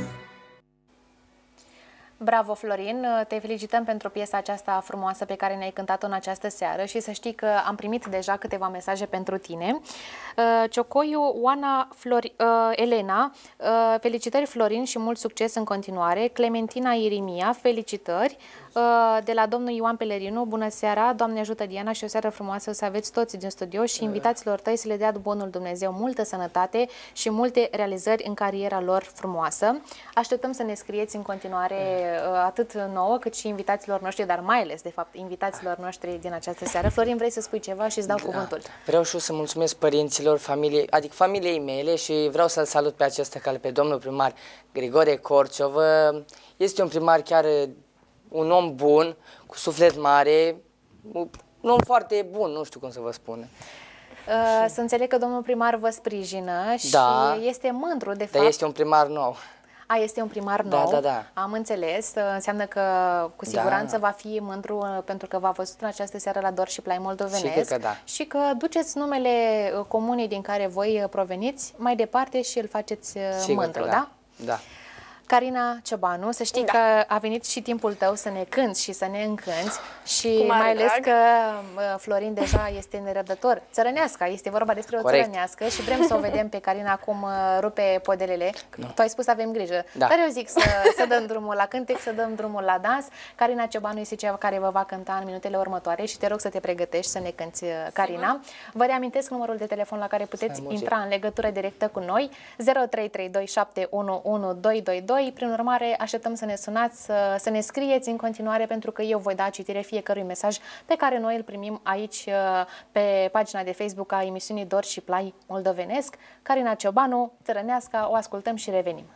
Bravo, Florin! Te felicităm pentru piesa aceasta frumoasă pe care ne-ai cântat-o în această seară și să știi că am primit deja câteva mesaje pentru tine. Ciocoiu, Oana, Flori, Elena, felicitări Florin și mult succes în continuare. Clementina Irimia, felicitări. De la domnul Ioan Pelerinu, bună seara, Doamne ajută Diana și o seară frumoasă să aveți toți din studio și invitaților tăi să le dea bunul Dumnezeu multă sănătate și multe realizări în cariera lor frumoasă. Așteptăm să ne scrieți în continuare atât nouă cât și invitaților noștri, dar mai ales, de fapt, invitaților noștri din această seară. Florin, vrei să spui ceva și îți dau da. cuvântul. Vreau și eu să mulțumesc părinților, familiei, adică familiei mele și vreau să-l salut pe această cale pe domnul primar Grigore Corciov. Este un primar chiar un om bun, cu suflet mare, un om foarte bun, nu știu cum să vă spun. Uh, să înțeleg că domnul primar vă sprijină și da, este mândru, de fapt. Dar este un primar nou. A, este un primar nou? Da, da, da. Am înțeles. Înseamnă că cu siguranță da. va fi mândru pentru că v-a văzut în această seară la Dor și Plai Moldovenesc. Că da. Și că duceți numele comunei din care voi proveniți mai departe și îl faceți Sigur mândru, da? da? Da. Carina Ciobanu, să știi da. că a venit și timpul tău să ne cânți și să ne încânți și mai ales drag. că Florin deja este nerăbdător. Țărănească, este vorba despre o Corect. țărănească și vrem să o vedem pe Carina cum rupe podelele. No. Tu ai spus să avem grijă, da. dar eu zic să, să dăm drumul la cântec, să dăm drumul la dans. Carina Ciobanu este cea care vă va cânta în minutele următoare și te rog să te pregătești să ne cânți, Carina. Vă reamintesc numărul de telefon la care puteți intra în legătură directă cu noi, zero trei trei doi șapte unu unu doi doi doi. Prin urmare, așteptăm să ne sunați, să, să ne scrieți în continuare, pentru că eu voi da citire fiecărui mesaj pe care noi îl primim aici pe pagina de Facebook a emisiunii Dor și Plai Moldovenesc. Carina Ciobanu, Țărănească, o ascultăm și revenim.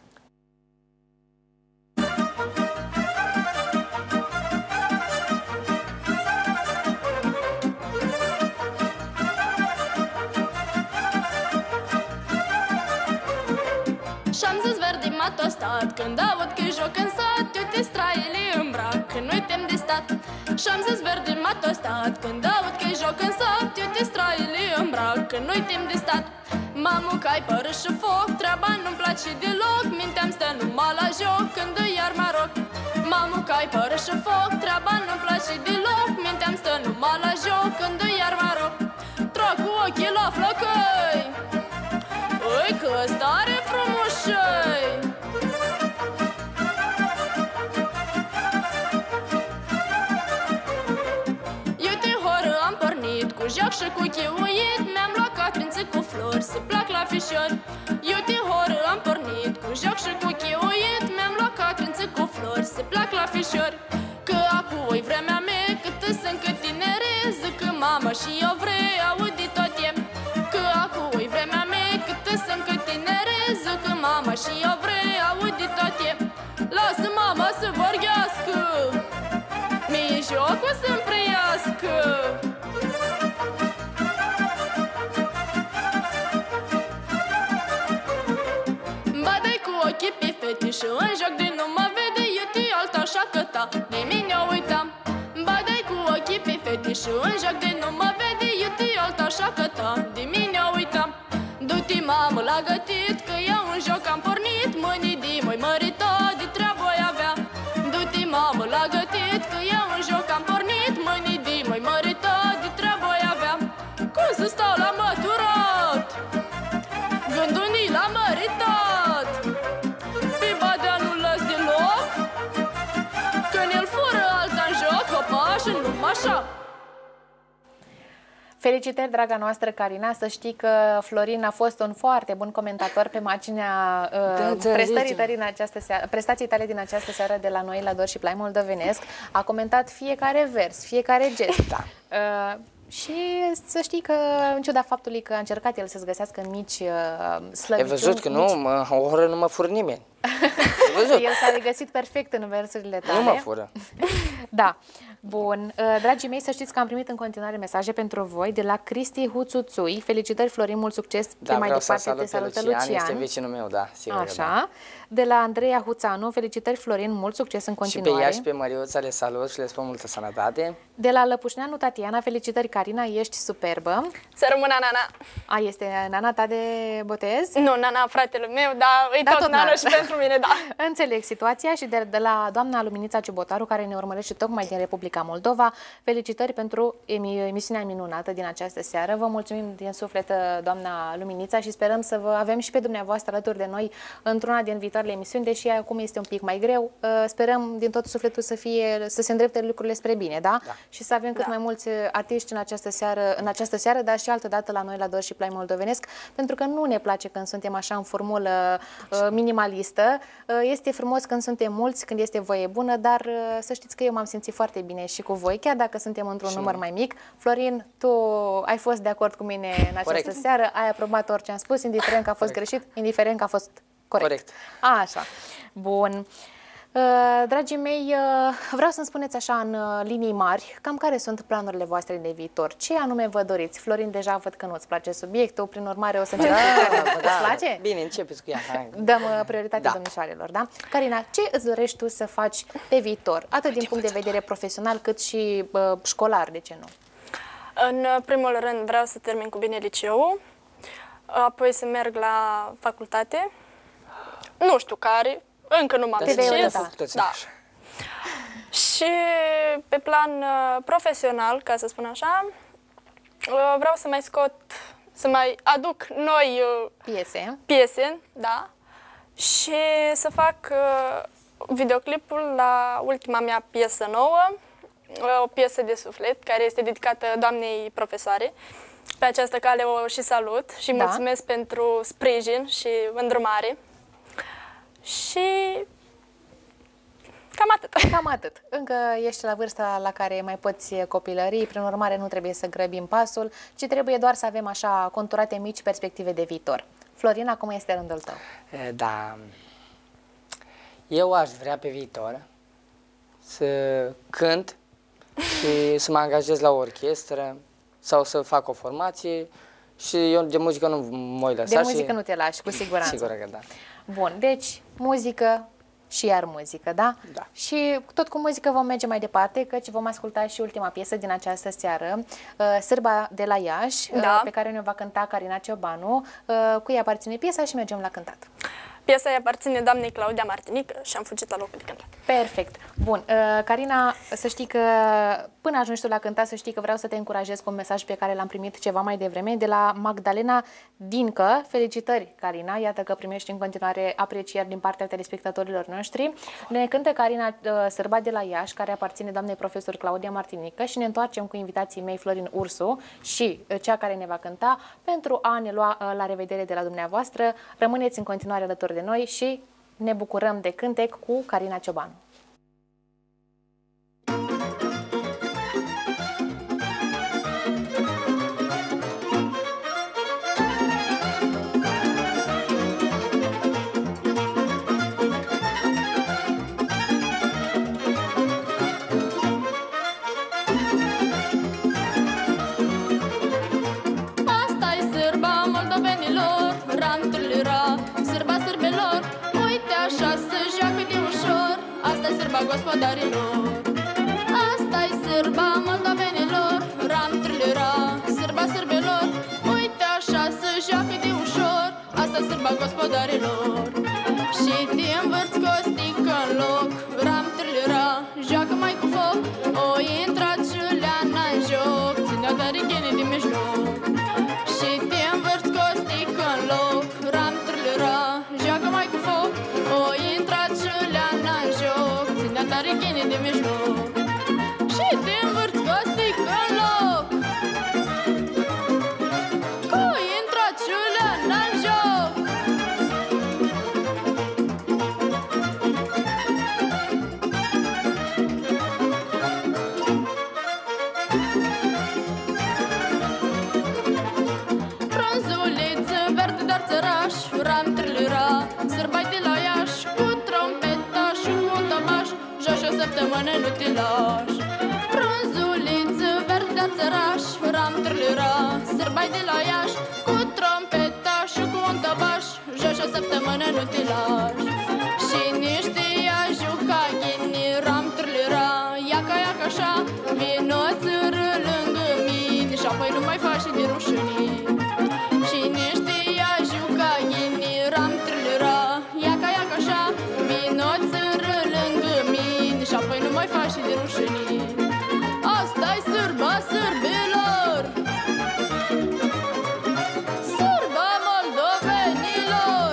Și-am zis verdi m-a tostat când aud că joc în sat, eu te straile îmbrac, că nu-i tem de stat. Și-am zis verdi m-a tostat când aud că joc în sat, eu te straile îmbrac, că nu-i tem de stat. Mamu că ai părâ și foc, treaba nu-mi place deloc, mintea-mi stă numai la joc când îi iar mă rog. Mamu că ai părâ și foc, treaba nu-mi place deloc, mintea-mi stă numai la joc când îi iar mă rog. Trag cu ochii la flăcăi, oi că stare frumușăi. Eu te horă am pornit cu joc și cu chiuit, mi-am luat catrințe cu flori să plac la fișori. Eu te horă am pornit cu joc și cu chiuit, mi-am luat catrințe cu flori să plac la fișori. Că acu-i vremea mea, cât sunt cât tinere, zic că mama și eu vrei, audi tot e. Că acu-i vremea mea, cât sunt cât tinere, zic că mama și eu vrei, audi tot e. Lasă mama să vorbească, mie jocul să-mi preiască. Badai cu ochii pe fete și în joc de nu mă vede, eu te alta așa că ta, nimeni ne uita. Badai cu ochii pe fete și în joc de nu mă vede, eu te alta așa că ta, nimeni ne uita. Du-te mamă la gătit, că eu în joc am pornit, mâinii de măi mărita, de treabă ai avea. Du-te mamă la gătit, că eu în joc am pornit, mâinii de măi mărita, de treabă ai avea. Cum să stau la măturat, gândul-ni la măritat, pe badea nu lăs deloc, când el fură alta în joc, hopa și numai așa. Felicitări, draga noastră Carina, să știi că Florin a fost un foarte bun comentator pe marginea uh, da, prestării tale din această seară, prestației tale din această seară de la noi la Dor și Plai Moldovenesc. A comentat fiecare vers, fiecare gest. Da. Uh, Și să știi că, în ciuda faptului că a încercat el să-ți găsească mici uh, slăbiciuni... Ai văzut că nu, mici... mă, o oră nu mă fură nimeni. El s-a regăsit perfect în versurile tale. Nu mă fură. Da. Bun. Dragii mei, să știți că am primit în continuare mesaje pentru voi de la Cristi Huțuțui. Felicitări, Florin, mult succes. Da, pe mai vreau departe să salut te salută Lucian. Lucian. Este vecinul meu, da, sigur. Așa. Da. De la Andreea Huțanu, felicitări, Florin, mult succes în continuare. Și pe ea și pe Măriuța le salut și le spun multă sănătate. De la Lăpușneanu Tatiana, felicitări, Carina, ești superbă. Să rămână nana. A, este nana ta de botez? Nu, nana, fratele meu, dar e da, tot, tot nana nana. și pentru mine, da. Înțeleg situația. Și de, de la doamna Luminița Ciubotaru, care ne urmărește tocmai din Republica Moldova, felicitări pentru emisiunea minunată din această seară. Vă mulțumim din suflet, doamna Luminița, și sperăm să vă avem și pe dumneavoastră alături de noi într-una din viitoarele emisiuni, deși acum este un pic mai greu. Sperăm din tot sufletul să fie, să se îndrepte lucrurile spre bine, da? Da. Și să avem cât da. mai mulți artiști în această seară, în această seară, dar și altă dată la noi la Dor și Plai Moldovenesc, pentru că nu ne place când suntem așa în formulă uh, minimalistă. Uh, este frumos când suntem mulți, când este voie bună, dar uh, să știți că eu m-am simțit foarte bine și cu voi, chiar dacă suntem într-un număr mai mic. Florin, tu ai fost de acord cu mine în această corect. seară, ai aprobat orice am spus, indiferent că a fost corect. greșit, indiferent că a fost corect. corect. A, așa. Bun. Uh, dragii mei, uh, vreau să-mi spuneți așa în uh, linii mari, cam care sunt planurile voastre de viitor? Ce anume vă doriți? Florin, deja văd că nu-ți place subiectul, prin urmare o să încerc. Da, da, îți place? Bine, începeți cu ea. Hai. Dăm uh, prioritate da. domnișoarelor, da? Carina, ce îți dorești tu să faci pe viitor? Atât din punct de vedere profesional, cât și uh, școlar, de ce nu? În primul rând vreau să termin cu bine liceul, apoi să merg la facultate, nu știu care, încă nu m-am Te vei decis. orienta. Da. Și pe plan uh, profesional, ca să spun așa, uh, vreau să mai scot, să mai aduc noi uh, Piese. piese, da, și să fac uh, videoclipul la ultima mea piesă nouă, uh, o piesă de suflet, care este dedicată doamnei profesoare. Pe această cale o și salut și Da. mulțumesc pentru sprijin și îndrumare. Și cam atât. Cam atât. Încă ești la vârsta la care mai poți copilări, prin urmare nu trebuie să grăbim pasul, ci trebuie doar să avem așa conturate mici perspective de viitor. Florin, acum este rândul tău. E, Da, eu aș vrea pe viitor să cânt și să mă angajez la o orchestră sau să fac o formație și eu de muzică nu mă voi lăsa. De muzică și... nu te lași, cu siguranță. Sigur că da. Bun, deci muzică și iar muzică, da? Da. Și tot cu muzică vom merge mai departe, căci vom asculta și ultima piesă din această seară, uh, Sârba de la Iași, Da. uh, pe care ne va cânta Carina Ciobanu. Uh, Cui aparține piesa și mergem la cântat. Piesa îi aparține doamnei Claudia Martinică și am fugit la locul de cântat. Perfect. Bun. Uh, Carina, să știi că până ajungi tu la cântat, să știi că vreau să te încurajez cu un mesaj pe care l-am primit ceva mai devreme de la Magdalena Dincă. Felicitări, Carina. Iată că primești în continuare aprecieri din partea telespectatorilor noștri. Ne cântă Carina uh, Sârba de la Iași, care aparține doamnei profesor Claudia Martinică, și ne întoarcem cu invitații mei Florin Ursu și uh, cea care ne va cânta pentru a ne lua uh, la revedere de la dumneavoastră. Rămâneți în continuare alături de noi și ne bucurăm de cântec cu Carina Ciobanu. Asta-i sârba moldovenilor, ram-trâlira, sârba sârbelor, uite așa se joacă de ușor, asta-i sârba gospodarilor. Asta-i sârba moldovenilor, ram-trâlira, sârba sârbelor, uite așa se joacă de ușor, asta-i sârba gospodarilor. Și te învârți costică în loc, ram-trâlira, joacă mai cu foc, o intrat și leana în joc, ține-o tarighene din mijloc. Și te învârți costică în loc, ram-trâlira, joacă mai cu foc, o intrat și leana în joc, ține-o tarighene din mijloc. Și te învârți costică în loc, o intrat și leana în joc. Frunzuliță verde, dar țăraș, ram-trâlira, sârbai de la Iași, cu trompeta și cu un tămaș, joci o săptămână nu te lași. Frunzuliță verde, dar țăraș, ram-trâlira, sârbai de la Iași, cu trompeta și cu un tămaș, joci o săptămână nu te lași. Și niște ia juca ghini, ram-trâlira, iaca, iaca așa, vino țără lângă mine și apoi nu mai faci de rușinii. Și niște ia juca ghini, ram-trâlira, iaca, iaca așa, vino țără lângă mine și apoi nu mai faci de rușinii. Asta-i sârba sârbilor, sârba moldovenilor.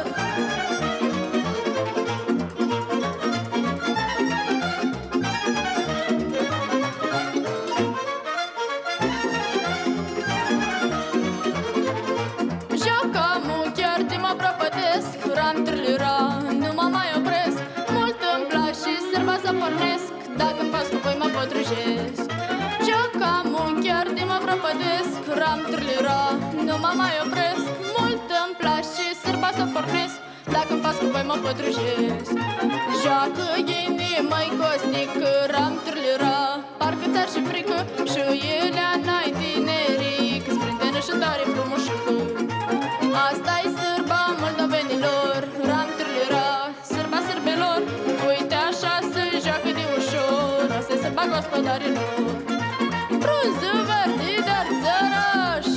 Joacă-mu chiar de mă prăpătesc, ram-trâlira, nu mă mai opresc, mult îmi place sârba să pornesc, dacă-mi pas cu voi mă pătrujesc. Joacă-mu chiar de mă prăpătesc, ram-trâlira, nu mă mai opresc, mult îmi place sârba să pornesc, dacă-mi pas cu voi mă pătrujesc. Joacă ghini, măi costică, ram-trâlira, parcă ți-ar și frică, și elea n-ai tineric, sprântenă și tare frumușică. Asta-i sârba moldovenilor, ram-trâlira, sârba sârbelor, uite așa se joacă de ușor, asta-i sârba gospodarilor. Frunză verde, dar țăraș,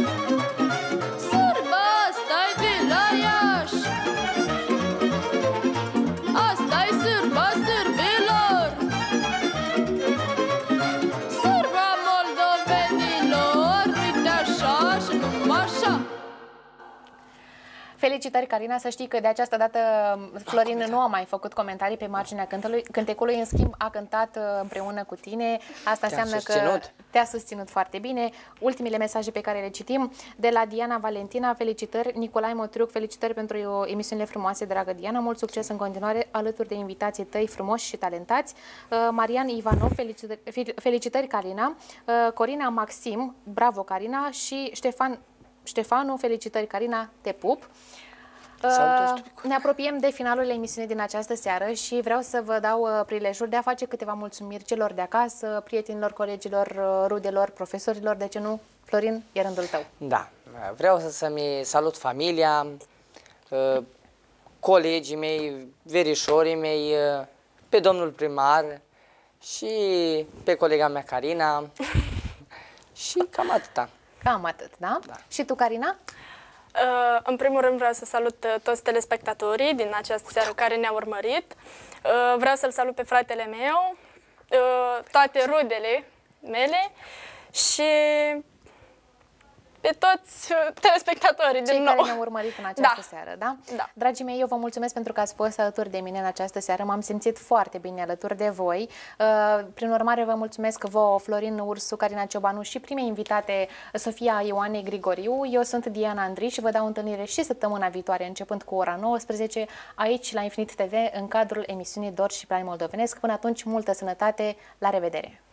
sârba asta-i de la Iași. Felicitări, Carina, să știi că de această dată Florin nu a mai făcut comentarii pe marginea cântecului, în schimb a cântat împreună cu tine. Asta înseamnă că te-a susținut foarte bine. Ultimele mesaje pe care le citim de la Diana Valentina, felicitări. Nicolae Motriuc, felicitări pentru emisiunile frumoase, dragă Diana. Mult succes în continuare alături de invitații tăi frumoși și talentați. Marian Ivanov, felicitări, felicitări Carina. Corina Maxim, bravo Carina. Și Ștefan Ștefanu, felicitări Carina, te pup. Uh, ne apropiem de finalul emisiunii din această seară și vreau să vă dau uh, prilejul de a face câteva mulțumiri celor de acasă, prietenilor, colegilor, uh, rudelor, profesorilor, de ce nu? Florin, e rândul tău. Da, vreau să, să-mi salut familia, uh, colegii mei, verișorii mei, uh, pe domnul primar și pe colega mea Carina și cam atâta. Cam atât, da? Da. Și tu, Carina? Uh, în primul rând vreau să salut uh, toți telespectatorii din această seară care ne-au urmărit. Uh, vreau să-l salut pe fratele meu, uh, toate rudele mele și pe toți telespectatorii Cei din nou. care ne-au urmărit în această da. seară, da? Da. Dragii mei, eu vă mulțumesc pentru că ați fost alături de mine în această seară. M-am simțit foarte bine alături de voi. Prin urmare, vă mulțumesc vouă, Florin Ursu, Carina Ciobanu și primei invitate, Sofia Ioane Grigoriu. Eu sunt Diana Andrei și vă dau întâlnire și săptămâna viitoare, începând cu ora nouăsprezece, aici la Infinit T V, în cadrul emisiunii Dor și Plai Moldovenesc. Până atunci, multă sănătate, la revedere!